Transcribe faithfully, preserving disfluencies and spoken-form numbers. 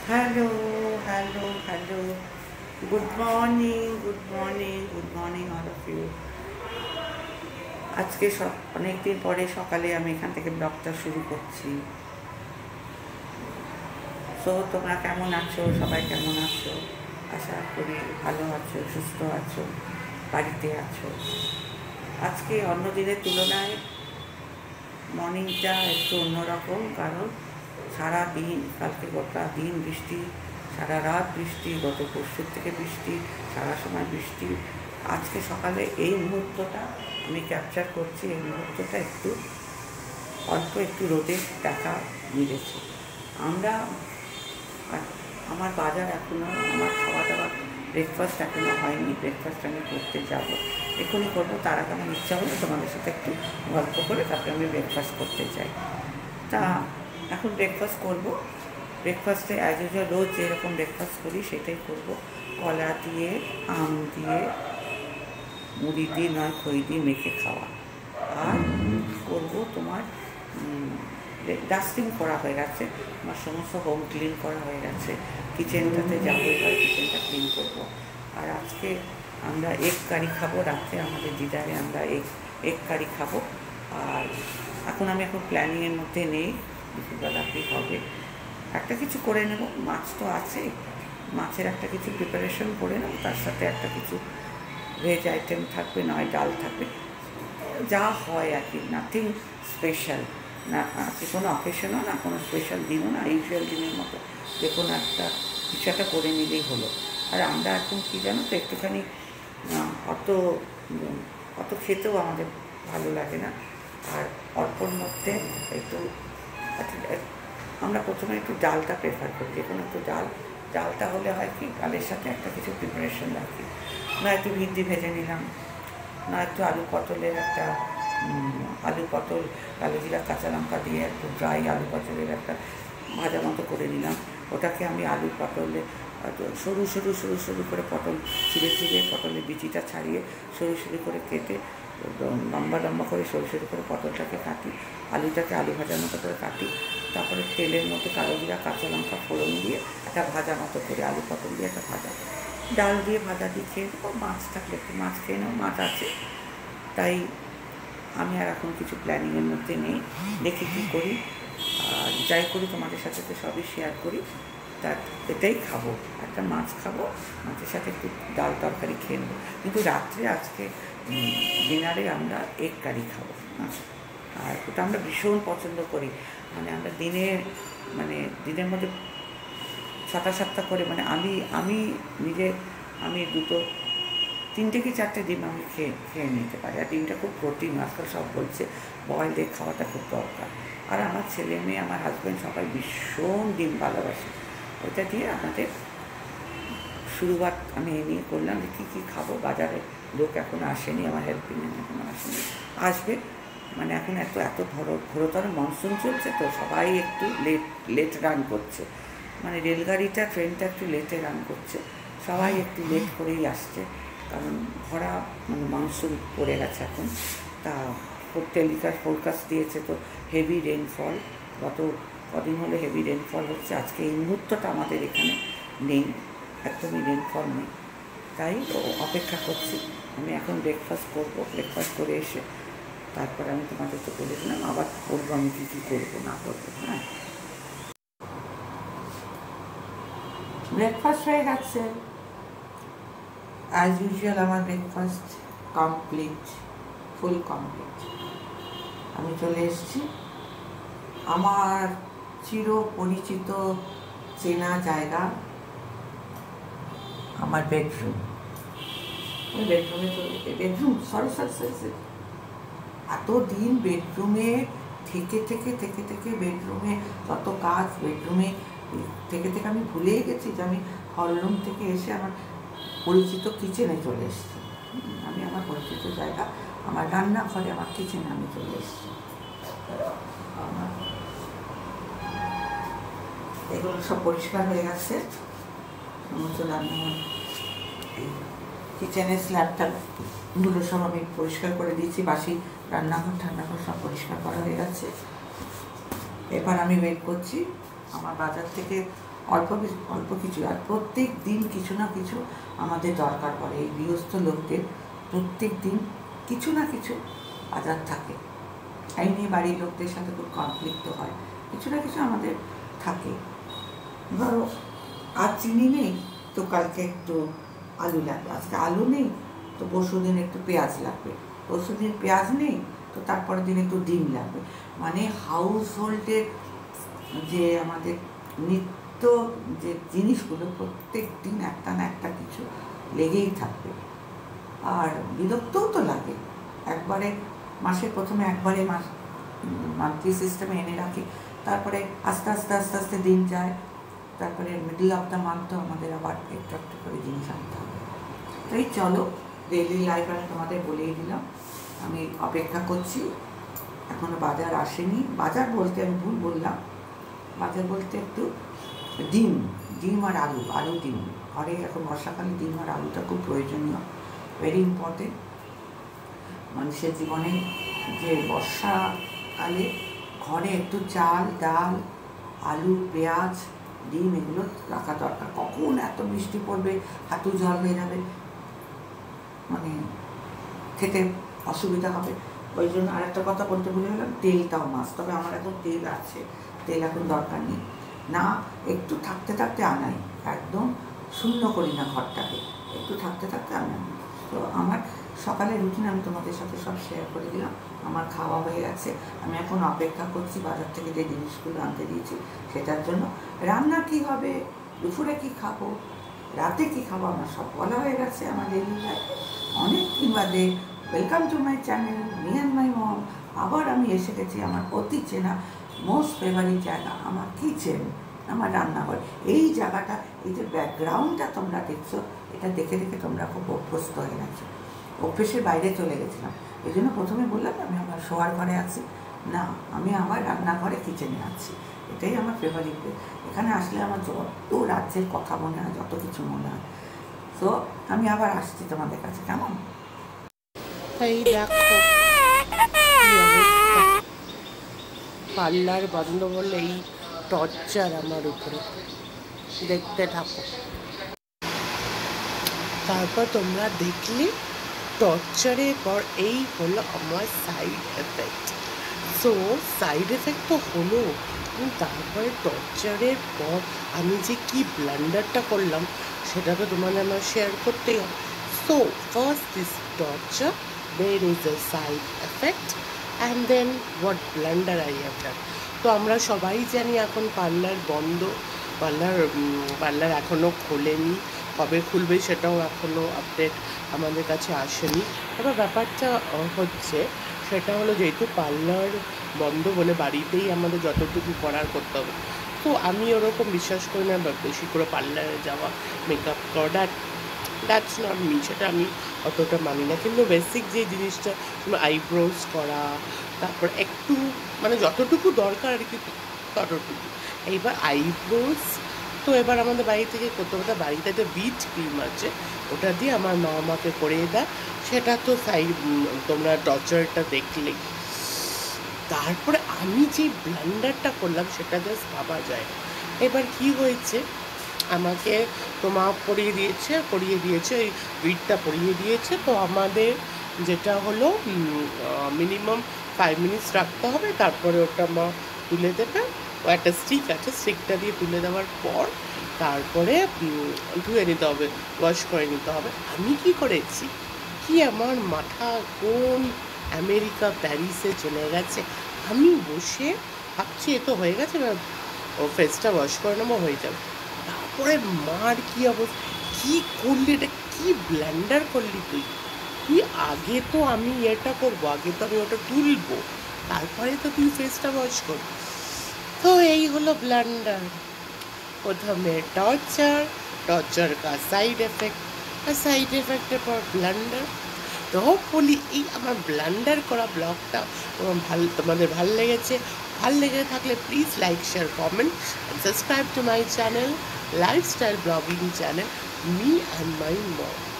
Hello, hello, hello. Good morning, good morning, good morning all of you. আজকে সব অনেকদিন পরে সকালে আমি এখান থেকে ব্লগটা শুরু করছি। সো তোমরা কেমন আছো? সবাই কেমন আছো? আশা করি ভালো আছো, সুস্থ আছো, বাড়িতে আছো। আজকে অন্য দিনের তুলনায় মর্নিংটা একটু অন্যরকম, কারণ সারা দিন, কালকে গোটা দিন বৃষ্টি, সারা রাত বৃষ্টি, গত পরশুর থেকে বৃষ্টি, সারা সময় বৃষ্টি। আজকে সকালে এই মুহূর্তটা আমি ক্যাপচার করছি, এই মুহূর্তটা একটু অল্প একটু রোদের দেখা মিলেছে। আমরা আমার বাজার এখনও, আমার খাওয়া দাওয়া ব্রেকফাস্ট এখনও হয়নি। ব্রেকফাস্ট আমি করতে যাব, এখনই করবো। তার আগে আমার ইচ্ছা হলো তোমাদের সাথে একটু গল্প করে তারপরে আমি ব্রেকফাস্ট করতে চাই। তা এখন ব্রেকফাস্ট করবো। ব্রেকফাস্টে অ্যাজ ইউজুয়াল রোজ যেরকম ব্রেকফাস্ট করি সেটাই করবো। কলা দিয়ে, আম দিয়ে, মুড়ি দিয়ে নয় খই দিয়ে মেখে খাওয়া। আর করবো তোমার ডাস্টিং করা হয়ে গেছে, আমার সমস্ত হোম ক্লিন করা হয়ে গেছে। কিচেনটাতে যাবো, এবার কিচেনটা ক্লিন করবো। আর আজকে আমরা এগ কারি খাবো রাত্রে, আমাদের ডিনারে আমরা এগ এগ কারি খাবো। আর এখন আমি এখন প্ল্যানিংয়ের মধ্যে নেই, দুপুরবেলা কী হবে। একটা কিছু করে নেব, মাছ তো আছে, মাছের একটা কিছু প্রিপারেশন করে নেব, তার সাথে একটা কিছু ভেজ আইটেম থাকবে, নয় ডাল থাকবে, যা হয় আর কি। নাথিং স্পেশাল না, আজকে কোনো অকেশনও না, কোনো স্পেশাল দিনও না, ইউজুয়াল দিনের মতো যে কোনো একটা কিছু একটা করে নিলেই হলো। আর আমরা এখন কী জানো তো, একটুখানি অত অত খেতেও আমাদের ভালো লাগে না। আর অল্পর মধ্যে একটু আমরা প্রথমে একটু ডালটা প্রেফার করি, যে কোনো একটু ডাল ডালটা হলে হয় কি, ডালের সাথে একটা কিছু প্রিপারেশন রাখি। না একটু ভিন্ডি ভেজে নিলাম, না একটু আলু পটলের একটা আলু পটল কালো জিরা কাঁচা লঙ্কা দিয়ে একটু ড্রাই আলু পটলের একটা ভাজা মতো করে নিলাম। ওটাকে আমি আলু পটলে সরু সরু সরু সরু করে পটল ছিঁড়ে ছিঁড়ে পটলের বিচিটা ছাড়িয়ে সরু সরু করে কেটে লম্বা লম্বা করে সরু সরু করে পটলটাকে কাটি, আলুটাকে আলু ভাজার মতো করে কাটি। তারপরে তেলের মধ্যে কালো জিরা কাঁচা লঙ্কা ফোড়ন দিয়ে একটা ভাজা মতো করে আলু পটল দিয়ে একটা ভাজা, ডাল দিয়ে ভাজা দিয়ে খেয়ে দেবো। মাছ থাকলে একটু মাছ খেয়ে নেবো, মাছ আছে। তাই আমি আর এখন কিছু প্ল্যানিংয়ের মধ্যে নেই, দেখি কী করি। আর যাই করি তোমাদের সাথে তো সবই শেয়ার করি। তার এটাই খাবো, একটা মাছ খাবো, মাছের সাথে একটু ডাল তরকারি খেয়ে নেবো। কিন্তু রাত্রে আজকে ডিনারে আমরা এগ কারি খাবো। আর ওটা আমরা ভীষণ পছন্দ করি, মানে আমরা দিনে মানে দিনের মধ্যে ছটা সাতটা করে, মানে আমি আমি নিজে আমি দুটো তিনটে কি চারটে ডিম আমি খেয়ে খেয়ে নিতে পারি। আর ডিমটা খুব প্রোটিন, আজকাল সব বলছে বয়েলড এগ খাওয়াটা খুব দরকার। আর আমার ছেলে মেয়ে, আমার হাজব্যান্ড সবাই ভীষণ ডিম ভালোবাসে। ওইটা দিয়ে আমাদের শুরুয়াত আমি এ নিয়ে করলাম যে কী কী খাবো। বাজারে লোক এখনও আসেনি, আমার হেল্পিং এখনও আসেনি, আসবে। মানে এখন এত এত ঘর ঘোরতর মনসুন চলছে, তো সবাই একটু লেট লেট রান করছে, মানে রেলগাড়িটা ট্রেনটা একটু লেটে রান করছে, সবাই একটু লেট করেই আসছে, কারণ ভরা মানে মনসুন পড়ে গেছে এখন। তা টেলিকাস্ট ফোরকাস্ট দিয়েছে তো হেভি রেনফল, গত কদিন হলে হেভি রেনফল হচ্ছে। আজকে এই মুহূর্তটা আমাদের এখানে নেই, একদমই রেনফল নেই। তাই অপেক্ষা করছি। আমি এখন ব্রেকফাস্ট করবো, ব্রেকফাস্ট করে এসে তারপরে আমি তোমাদের তো বলে দিলাম, আবার বলবো আমি কী কী করবো না করবো। হ্যাঁ, ব্রেকফাস্ট হয়ে গেছে, অ্যাজ ইউজুয়াল আমার ব্রেকফাস্ট কমপ্লিট, ফুল কমপ্লিট। আমি চলে এসেছি আমার চির পরিচিত চেনা জায়গা, আমার বেডরুম। ওই বেডরুমে চলে বেডরুম সরি সরি সরি এত দিন বেডরুমে থেকে থেকে থেকে থেকে বেডরুমে যত কাজ, বেডরুমে থেকে থেকে আমি ভুলেই গেছি যে আমি হলরুম থেকে এসে আমার পরিচিত কিচেনে চলে এসেছি। আমি আমার পরিচিত জায়গা, আমার রান্নাঘরে, আমার কিচেনে আমি চলে এসেছি। আমার এগুলো সব পরিষ্কার হয়ে গেছে, সমস্ত রান্নাঘর কিচেনের স্ল্যাবটাগুলো সব আমি পরিষ্কার করে দিয়েছি। বাসি রান্নাঘর ঠান্নাঘর সব পরিষ্কার করা হয়ে গেছে। এবার আমি ওয়েট করছি আমার বাজার থেকে অল্প কিছু অল্প কিছু আর প্রত্যেক দিন কিছু না কিছু আমাদের দরকার পড়ে। এই গৃহস্থ লোকদের প্রত্যেক দিন কিছু না কিছু বাজার থাকে, এই নিয়ে বাড়ির লোকদের সাথে খুব কনফ্লিক্ট হয়, কিছু না কিছু আমাদের থাকে। ধরো আজ চিনি নেই তো কালকে একটু আলু লাগবে, আজকে আলু নেই তো পরশু দিন একটু পেঁয়াজ লাগবে, পরশু দিন পেঁয়াজ নেই তো তারপরের দিন একটু ডিম লাগবে। মানে হাউস হোল্ডের যে আমাদের নিত্য যে জিনিসগুলো প্রত্যেক দিন একটা না একটা কিছু লেগেই থাকবে। আর বিরক্তও তো লাগে। একবারে মাসের প্রথমে একবারে মাস মান্থলি সিস্টেমে এনে রাখি, তারপরে আস্তে আস্তে আস্তে আস্তে দিন যায়, তারপরে মিডল অফ দ্য মান্থ তো আমাদের আবার একটু একটু করে জিনিস আনতে হবে। তাই চলো ডেইলি লাইফ আমি তোমাদের বলেই দিলাম, আমি অপেক্ষা করছি, এখনও বাজার আসেনি। বাজার বলতে আমি ভুল বললাম, বাজার বলতে একটু ডিম ডিম আর আলু আলু ডিম ঘরে এখন বর্ষাকালে ডিম আর আলুটা খুব প্রয়োজনীয়, ভেরি ইম্পর্টেন্ট মানুষের জীবনে। যে বর্ষাকালে ঘরে একটু চাল ডাল আলু পেঁয়াজ ডিম এগুলো রাখা দরকার। কখন এত বৃষ্টি পড়বে হাঁটু জল হয়ে যাবে, মানে খেতে অসুবিধা হবে। ওই জন্য আরেকটা কথা বলতে ভুলে গেলাম, তেলটাও মাছ, তবে আমার এখন তেল আছে, তেল এখন দরকার নেই না, একটু থাকতে থাকতে আনাই, একদম শূন্য করি না ঘরটাকে, একটু থাকতে থাকতে আনাই। তো আমার সকালের রুটিন আমি তোমাদের সাথে সব শেয়ার করে দিলাম। আমার খাওয়া হয়ে গেছে, আমি এখন অপেক্ষা করছি বাজার থেকে যে জিনিসগুলো আনতে দিয়েছি সেটার জন্য। রান্না কি হবে, দুপুরে কি খাবো, রাতে কি খাবো, আমার সব বলা হয়ে গেছে আমার ডেইলি লাইফে। অনেক দিন বাদে welcome to my channel me and my mom. আবার আমি এসে গেছি আমার অতি চেনা মোস্ট ফেভারিট জায়গা, আমার কিচেন, আমার রান্নাঘর। এই জায়গাটা, এই যে ব্যাকগ্রাউন্ডটা তোমরা দেখছো, এটা দেখে দেখে তোমরা খুব অভ্যস্ত হয়ে গেছো, অভ্যেসের বাইরে চলে গেছিলাম। এই জন্য প্রথমে বললাম আমি আমার শোয়ার ঘরে আছি, না আমি আমার রান্নাঘরে কিচেনে আছি, এটাই আমার ফেভারিট। এখানে আসলে আমার যত রাজ্যের কথা মনে হয়, যত কিছু মনে হয়। তো আমি আবার আসছি তোমাদের কাছে, কেমন? এই দেখো পার্লার বন্ধ বলে এই টর্চার আমার উপরে, দেখতে থাকো। তারপর তোমরা দেখলে টর্চারের পর এই হলো আমার side effect. So side effect তো হলো, তারপরে টর্চারের পর আমি যে কি ব্লান্ডারটা করলাম সেটা তো তোমাদের আমার শেয়ার করতেই হবে। So first this torture, there is a side effect and then what blunder I have done. তো আমরা সবাই জানি এখন পার্লার বন্ধ, পার্লার পার্লার এখনও খোলেনি, কবে খুলবে সেটাও এখনও আপডেট আমাদের কাছে আসেনি। এবার ব্যাপারটা হচ্ছে সেটা হলো যেহেতু পার্লার বন্ধ বলে বাড়িতেই আমাদের যতটুকু করার করতে হবে। তো আমি ওরকম বিশ্বাস করি না বেশি করে পার্লারে যাওয়া, মেকআপ করা, দ্যাট দ্যাটস নট মি, সেটা আমি অতটা মানি না। কিন্তু বেসিক যে জিনিসটা আইব্রোজ করা, তারপর একটু মানে যতটুকু দরকার আর কি ততটুকু। এইবার আইব্রোজ তো এবার আমাদের বাড়ি থেকে করতে হবে, বাড়িতে যে বিট ক্রিম আছে ওটা দিয়ে আমার মা আমাকে করিয়ে দেয়, সেটা তো সাইড তোমরা টর্চারটা দেখলেই। তারপরে আমি যে ব্লান্ডারটা করলাম সেটা জাস্ট ভাবা যায়। এবার কি হয়েছে, আমাকে তো মা পরিয়ে দিয়েছে পরিয়ে দিয়েছে ওই বিটটা পরিয়ে দিয়েছে। তো আমাদের যেটা হলো মিনিমাম ফাইভ মিনিটস রাখতে হবে, তারপরে ওটা মা তুলে দেবে। ও একটা স্টিক আছে, স্টিকটা দিয়ে তুলে দেওয়ার পর তারপরে ধুয়ে নিতে হবে, ওয়াশ করে নিতে হবে। আমি কি করেছি, কি আমার মাথা কোন আমেরিকা প্যারিসে চলে গেছে। আমি বসে ভাবছি এ তো হয়ে গেছে, এবার ও ফেসটা ওয়াশ করে নেবো, হয়ে যাবে। তারপরে মার কি অবস্থা, কী করলি এটা, কী ব্ল্যান্ডার করলি তুই তুই আগে তো আমি এটা করবো, আগে তো আমি ওটা তুলবো, তারপরে তো তুই ফেসটা ওয়াশ করবি। তো এই হলো ব্ল্যান্ডার, প্রথমে টর্চার, টর্চার কা সাইড এফেক্ট, আর সাইড এফেক্টের পর ব্ল্যান্ডার। তো বলি এই আমার ব্ল্যান্ডার করা ব্লগটা তোমার ভাল তোমাদের ভাল লেগেছে। ভাল লেগে থাকলে please like share comment and subscribe to my channel, lifestyle blogging channel me and my mom.